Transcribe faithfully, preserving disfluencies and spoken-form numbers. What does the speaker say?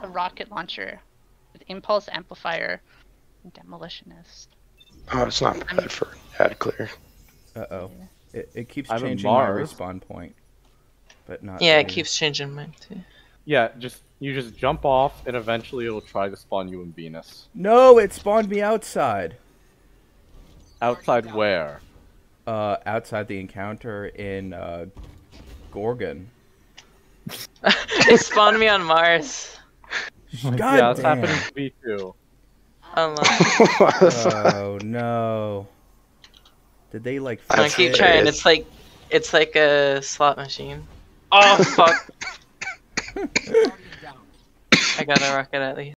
rocket launcher with impulse amplifier and demolitionist. Oh, it's not bad for ad clear. Uh oh. It, it keeps I'm a changing my Mars. respawn point, but not. Yeah, it yours. keeps changing mine too. Yeah, just you just jump off, and eventually it'll try to spawn you in Venus. No, it spawned me outside. Outside where? Uh, outside the encounter in uh, Gorgon. It spawned me on Mars. God yeah, it's damn. happening to me too. Unlucky. Oh no. Did they like I fix keep it? trying. It's like, it's like a slot machine. Oh fuck! I got a rocket at least.